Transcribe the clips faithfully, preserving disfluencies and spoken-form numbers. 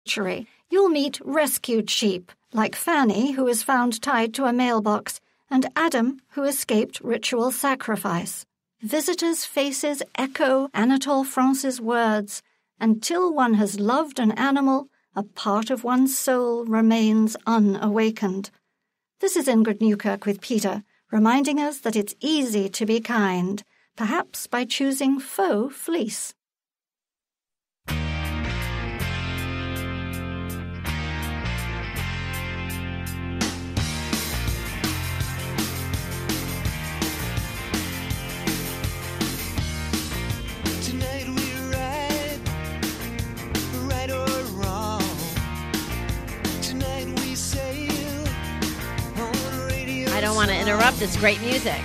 You'll meet rescued sheep, like Fanny, who is found tied to a mailbox, and Adam, who escaped ritual sacrifice. Visitors' faces echo Anatole France's words, "Until one has loved an animal, a part of one's soul remains unawakened." This is Ingrid Newkirk with Peter, reminding us that it's easy to be kind, perhaps by choosing faux fleece. I don't want to interrupt this great music.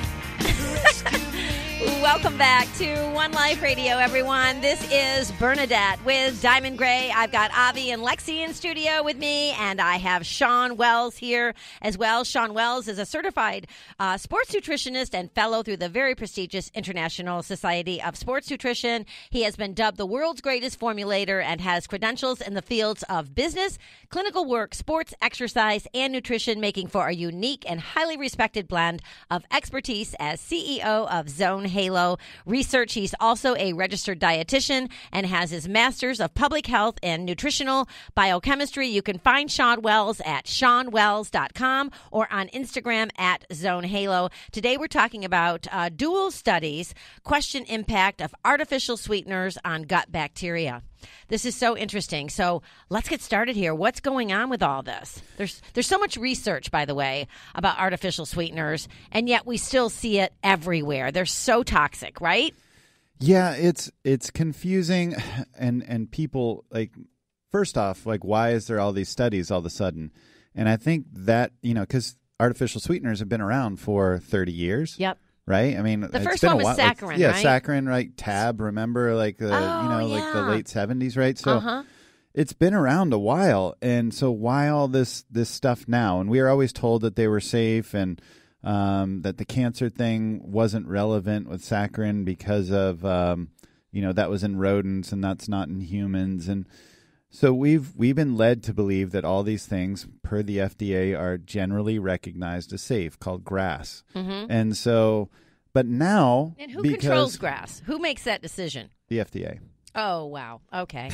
Welcome back to One Life Radio, everyone. This is Bernadette with Diamond Gray. I've got Avi and Lexi in studio with me, and I have Shawn Wells here as well. Shawn Wells is a certified uh, sports nutritionist and fellow through the very prestigious International Society of Sports Nutrition. He has been dubbed the world's greatest formulator and has credentials in the fields of business, clinical work, sports, exercise, and nutrition, making for a unique and highly respected blend of expertise as C E O of Zone Halo Research. He's also a registered dietitian and has his master's of public health and nutritional biochemistry. You can find Shawn Wells at shawn wells dot com or on Instagram at Zone Halo. Today we're talking about uh, dual studies question impact of artificial sweeteners on gut bacteria. This is so interesting. So let's get started here. What's going on with all this? There's there's so much research, by the way, about artificial sweeteners, and yet we still see it everywhere. They're so toxic, right? Yeah, it's it's confusing, and and people, like, first off, like, why is there all these studies all of a sudden? And I think that, you know, because artificial sweeteners have been around for thirty years. Yep. Right? I mean, the first it's been one a was while. saccharin, like, yeah, right? saccharin, right? Tab, remember, like the oh, you know, yeah. like the late seventies, right? So uh-huh. It's been around a while, and so why all this this stuff now? And we were always told that they were safe, and um, that the cancer thing wasn't relevant with saccharin because of um, you know, that was in rodents and that's not in humans, and so we've we've been led to believe that all these things, per the F D A, are generally recognized as safe, called GRAS. Mm-hmm. And so, but now... And who controls GRAS? Who makes that decision? The F D A. Oh, wow. Okay.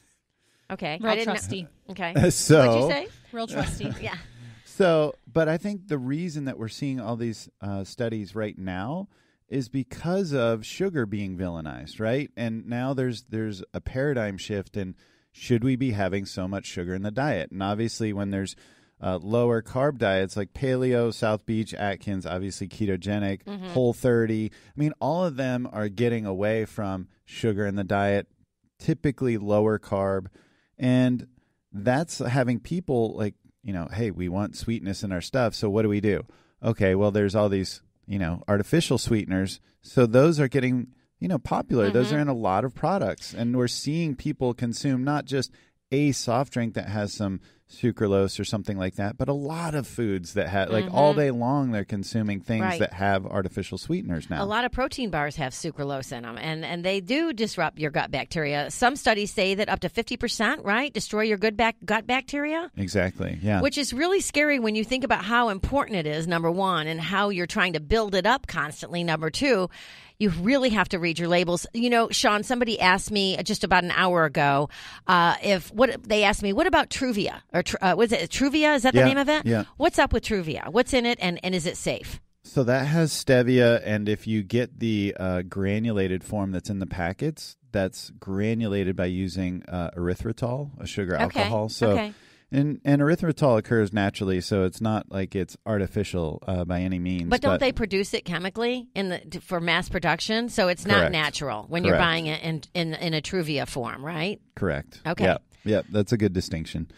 Okay. Real I didn't trusty. Know. Okay. So, what'd you say? Real trusty. Yeah. So, but I think the reason that we're seeing all these uh, studies right now is because of sugar being villainized, right? And now there's there's a paradigm shift in, should we be having so much sugar in the diet? And obviously when there's uh, lower carb diets like Paleo, South Beach, Atkins, obviously ketogenic, mm-hmm. Whole thirty, I mean, all of them are getting away from sugar in the diet, typically lower carb. And that's having people like, you know, hey, we want sweetness in our stuff. So what do we do? Okay, well, there's all these, you know, artificial sweeteners. So those are getting, you know, popular. Mm-hmm. Those are in a lot of products. And we're seeing people consume not just a soft drink that has some sucralose or something like that, but a lot of foods that have, like, mm-hmm. all day long they're consuming things right. that have artificial sweeteners now. A lot of protein bars have sucralose in them, and, and they do disrupt your gut bacteria. Some studies say that up to fifty percent, right, destroy your good back, gut bacteria. Exactly, yeah. Which is really scary when you think about how important it is, number one, and how you're trying to build it up constantly, number two. You really have to read your labels. You know, Shawn, somebody asked me just about an hour ago uh, if what they asked me, what about Truvia? Or uh, was it Truvia? Is that the yeah, name of it? Yeah. What's up with Truvia? What's in it, and, and is it safe? So that has stevia, and if you get the uh, granulated form that's in the packets, that's granulated by using uh, erythritol, a sugar okay. alcohol. So. Okay. And, and erythritol occurs naturally, so it's not like it's artificial uh, by any means. But don't but they produce it chemically in the for mass production? So it's correct. not natural when correct. you're buying it in, in in a Truvia form, right? Correct. Okay. Yeah, yeah, that's a good distinction.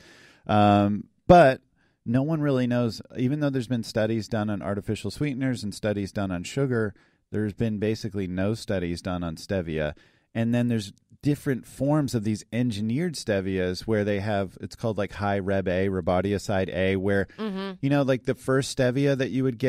Um, but no one really knows, even though there's been studies done on artificial sweeteners and studies done on sugar, there's been basically no studies done on stevia. And then there's different forms of these engineered stevias where they have, it's called like high Reb A, Ribodioside A, where, mm-hmm. you know, like the first stevia that you would get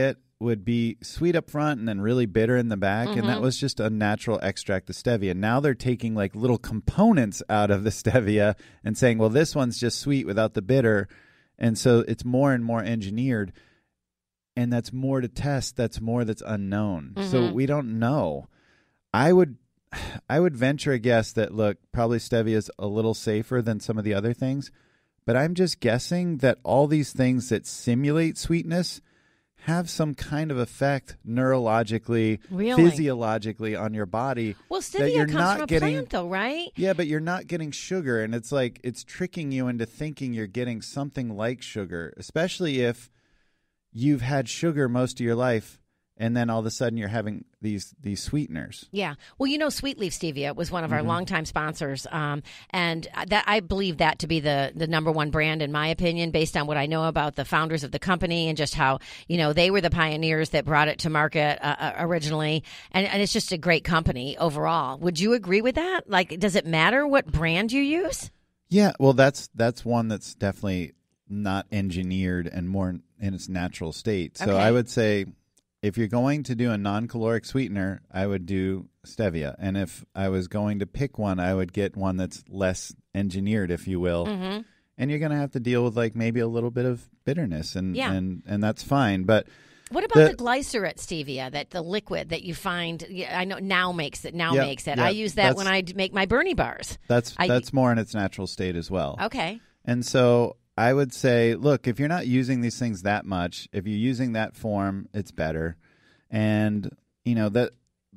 would be sweet up front and then really bitter in the back, mm-hmm. and that was just a natural extract of stevia. Now they're taking like little components out of the stevia and saying, well, this one's just sweet without the bitter, and so it's more and more engineered, and that's more to test. That's more that's unknown. Mm-hmm. So we don't know. I would, I would venture a guess that look, probably stevia is a little safer than some of the other things, but I'm just guessing that all these things that simulate sweetness have some kind of effect neurologically, really? physiologically on your body. Well, stevia you're comes not from a getting, plant, though, right? Yeah, but you're not getting sugar, and it's like it's tricking you into thinking you're getting something like sugar, especially if you've had sugar most of your life, and then all of a sudden you're having these these sweeteners. Yeah. Well, you know, Sweet Leaf Stevia was one of our mm-hmm. longtime sponsors, um, and that I believe that to be the, the number one brand, in my opinion, based on what I know about the founders of the company and just how, you know, they were the pioneers that brought it to market uh, originally. And, and it's just a great company overall. Would you agree with that? Like, does it matter what brand you use? Yeah. Well, that's that's one that's definitely not engineered and more in its natural state. So okay. I would say, if you're going to do a non-caloric sweetener, I would do stevia. And if I was going to pick one, I would get one that's less engineered, if you will. Mm-hmm. And you're going to have to deal with like maybe a little bit of bitterness, and yeah. and, and that's fine. But what about the, the glycerate stevia, that the liquid that you find? I know Now makes it. Now yeah, makes it. yeah, I use that when I make my Bernie bars. That's I, that's more in its natural state as well. Okay. And so I would say, look, if you're not using these things that much, if you're using that form, it's better. And, you know, that,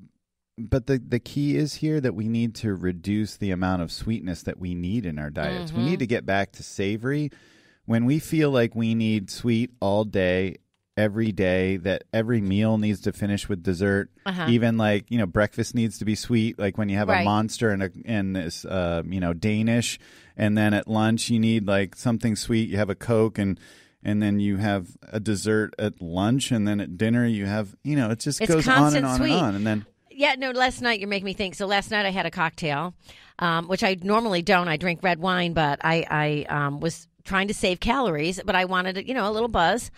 but the, the key is here that we need to reduce the amount of sweetness that we need in our diets. Mm-hmm. We need to get back to savory. When we feel like we need sweet all day, every day, that every meal needs to finish with dessert, uh-huh. even like, you know, breakfast needs to be sweet. Like when you have right. a Monster and, a, and this, uh, you know, Danish, and then at lunch you need like something sweet. You have a Coke, and And then you have a dessert at lunch, and then at dinner you have, you know, it just it's goes on and on sweet. and on. And then, yeah, no, last night you're making me think. So last night I had a cocktail, um, which I normally don't. I drink red wine, but I, I um, was trying to save calories, but I wanted, you know, a little buzz.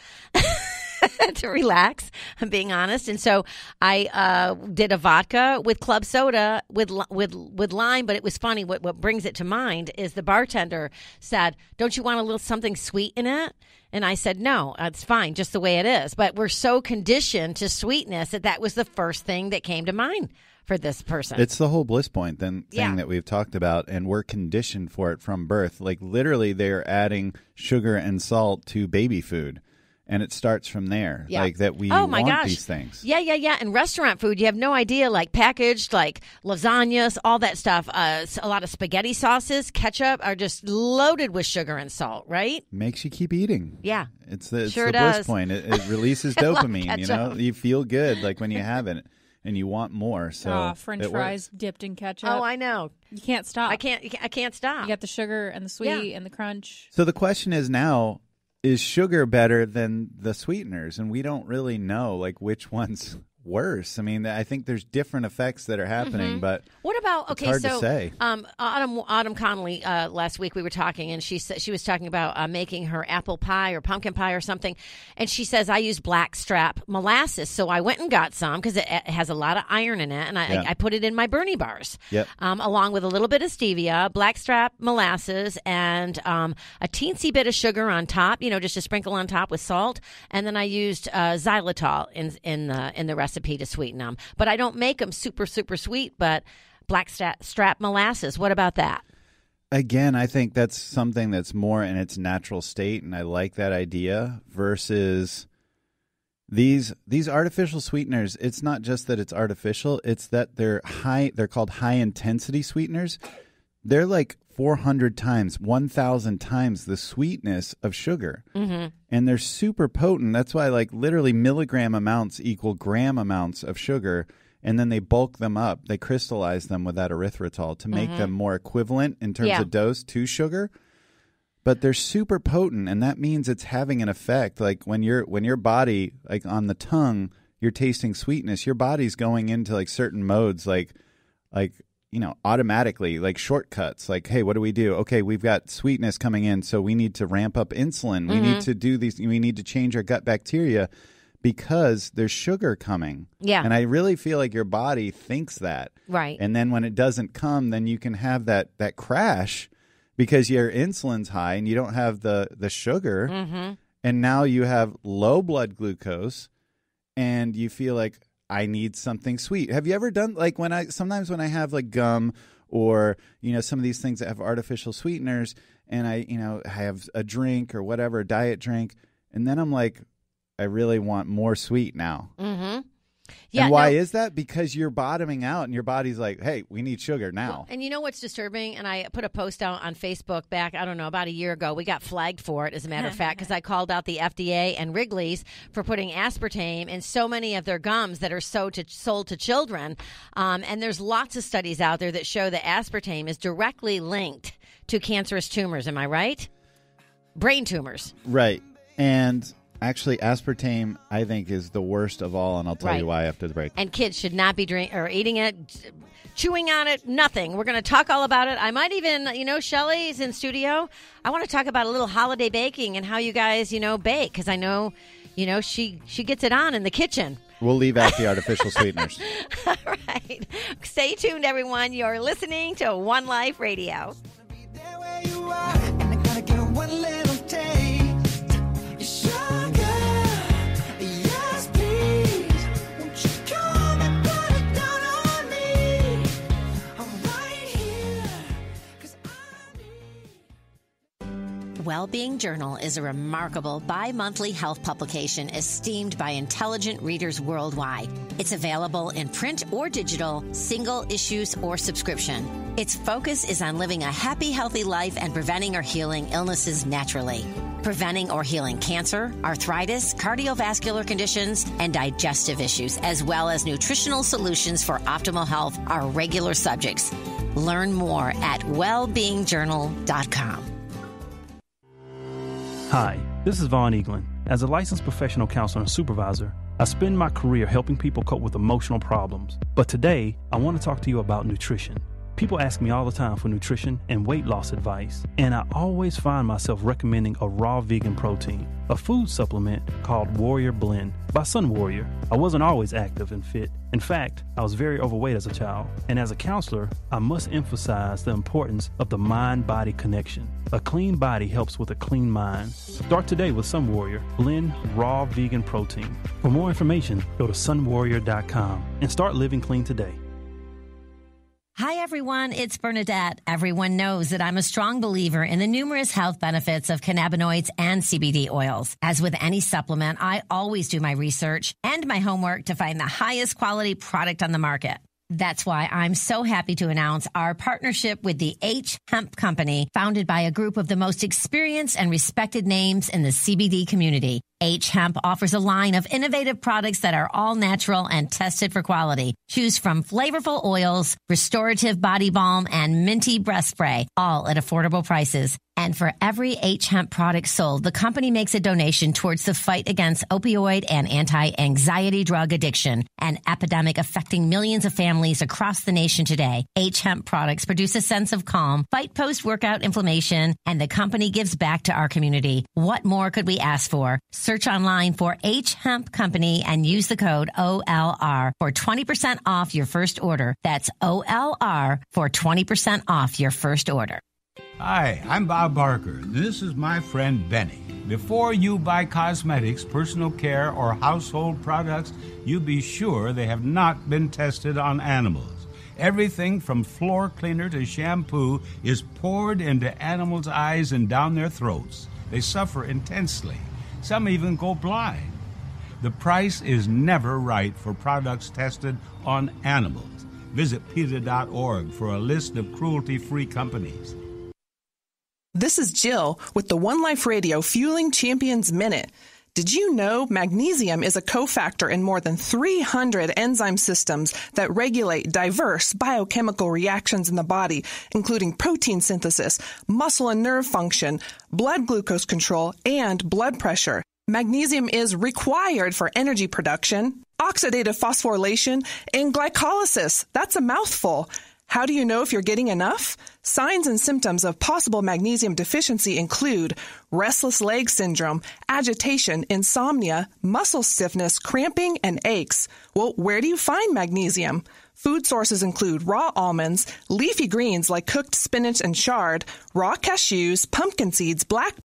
To relax, I'm being honest, and so I uh, did a vodka with club soda with with with lime. But it was funny. What what brings it to mind is the bartender said, "Don't you want a little something sweet in it?" And I said, "No, it's fine, just the way it is." But we're so conditioned to sweetness that that was the first thing that came to mind for this person. It's the whole bliss point then thing yeah. that we've talked about, and we're conditioned for it from birth. Like literally, they're adding sugar and salt to baby food. And it starts from there, yeah. like that we oh my want gosh. these things. Yeah, yeah, yeah. And restaurant food, you have no idea, like packaged, like lasagnas, all that stuff. Uh, a lot of spaghetti sauces, ketchup are just loaded with sugar and salt, right? Makes you keep eating. Yeah. It's the, it's sure the does. bliss point. It, it releases dopamine, you know? You feel good like when you have it, and you want more. So oh, French fries works. Dipped in ketchup. Oh, I know. You can't stop. I can't, I can't stop. You got the sugar and the sweet yeah. and the crunch. So the question is now, is sugar better than the sweeteners? And we don't really know, like, which one's worse. I mean, I think there's different effects that are happening, mm-hmm. but what about okay? it's hard so, to say. Um, Autumn Autumn Connolly uh, last week we were talking, and she said she was talking about uh, making her apple pie or pumpkin pie or something, and she says I use blackstrap molasses. So I went and got some because it, it has a lot of iron in it, and I, yeah. I, I put it in my Bernie bars, yep. um, along with a little bit of stevia, blackstrap molasses, and um, a teensy bit of sugar on top. You know, just to sprinkle on top with salt, and then I used uh, xylitol in in the in the recipe to sweeten them. But I don't make them super, super sweet, but blackstrap molasses, what about that? Again, I think that's something that's more in its natural state, and I like that idea versus these these artificial sweeteners. It's not just that it's artificial, it's that they're high, they're called high-intensity sweeteners. They're like four hundred times, one thousand times the sweetness of sugar. Mm-hmm. And they're super potent. That's why like literally milligram amounts equal gram amounts of sugar. And then they bulk them up. They crystallize them with that erythritol to make mm-hmm. them more equivalent in terms yeah. of dose to sugar. But they're super potent, and that means it's having an effect. Like when you're when your body, like on the tongue, you're tasting sweetness, your body's going into like certain modes, like like you know, automatically, like shortcuts, like, hey, what do we do? Okay, we've got sweetness coming in, so we need to ramp up insulin. We mm-hmm. need to do these, we need to change our gut bacteria because there's sugar coming. Yeah. And I really feel like your body thinks that. Right. And then when it doesn't come, then you can have that that crash because your insulin's high and you don't have the, the sugar. Mm-hmm. And now you have low blood glucose and you feel like, I need something sweet. Have you ever done, like when I, sometimes when I have like gum or, you know, some of these things that have artificial sweeteners and I, you know, I have a drink or whatever, a diet drink, and then I'm like, I really want more sweet now. Mm-hmm. Yeah, and why no, is that? Because you're bottoming out and your body's like, hey, we need sugar now. Well, and you know what's disturbing? And I put a post out on Facebook back, I don't know, about a year ago. We got flagged for it, as a matter of fact, because I called out the F D A and Wrigley's for putting aspartame in so many of their gums that are so to, sold to children. Um, and there's lots of studies out there that show that aspartame is directly linked to cancerous tumors. Am I right? Brain tumors. Right. And actually, aspartame, I think, is the worst of all, and I'll tell Right. you why after the break. And kids should not be drink or eating it, chewing on it, nothing. We're going to talk all about it. I might even, you know, Shelly's in studio. I want to talk about a little holiday baking and how you guys, you know, bake, because I know, you know, she she gets it on in the kitchen. We'll leave out the artificial sweeteners. All right. Stay tuned, everyone. You're listening to One Life Radio. Wellbeing Journal is a remarkable bi-monthly health publication esteemed by intelligent readers worldwide. It's available in print or digital, single issues or subscription. Its focus is on living a happy, healthy life and preventing or healing illnesses naturally. Preventing or healing cancer, arthritis, cardiovascular conditions, and digestive issues, as well as nutritional solutions for optimal health are regular subjects. Learn more at well being journal dot com. Hi, this is Vaughn Eaglin. As a licensed professional counselor and supervisor, I spend my career helping people cope with emotional problems. But today, I want to talk to you about nutrition. People ask me all the time for nutrition and weight loss advice, and I always find myself recommending a raw vegan protein, a food supplement called Warrior Blend by Sun Warrior. I wasn't always active and fit. In fact, I was very overweight as a child, and as a counselor, I must emphasize the importance of the mind-body connection. A clean body helps with a clean mind. Start today with Sun Warrior Blend Raw Vegan Protein. For more information, go to sun warrior dot com and start living clean today. Hi, everyone. It's Bernadette. Everyone knows that I'm a strong believer in the numerous health benefits of cannabinoids and C B D oils. As with any supplement, I always do my research and my homework to find the highest quality product on the market. That's why I'm so happy to announce our partnership with the H Hemp Company, founded by a group of the most experienced and respected names in the C B D community. H Hemp offers a line of innovative products that are all natural and tested for quality. Choose from flavorful oils, restorative body balm, and minty breath spray, all at affordable prices. And for every H Hemp product sold, the company makes a donation towards the fight against opioid and anti-anxiety drug addiction, an epidemic affecting millions of families across the nation today. H Hemp products produce a sense of calm, fight post-workout inflammation, and the company gives back to our community. What more could we ask for? Search online for H Hemp Company and use the code O L R for twenty percent off your first order. That's O L R for twenty percent off your first order. Hi, I'm Bob Barker. This is my friend Benny. Before you buy cosmetics, personal care, or household products, you be sure they have not been tested on animals. Everything from floor cleaner to shampoo is poured into animals' eyes and down their throats. They suffer intensely. Some even go blind. The price is never right for products tested on animals. Visit PETA dot org for a list of cruelty-free companies. This is Jill with the One Life Radio Fueling Champions Minute. Did you know magnesium is a cofactor in more than three hundred enzyme systems that regulate diverse biochemical reactions in the body, including protein synthesis, muscle and nerve function, blood glucose control, and blood pressure? Magnesium is required for energy production, oxidative phosphorylation, and glycolysis. That's a mouthful. How do you know if you're getting enough? Signs and symptoms of possible magnesium deficiency include restless leg syndrome, agitation, insomnia, muscle stiffness, cramping, and aches. Well, where do you find magnesium? Food sources include raw almonds, leafy greens like cooked spinach and chard, raw cashews, pumpkin seeds, black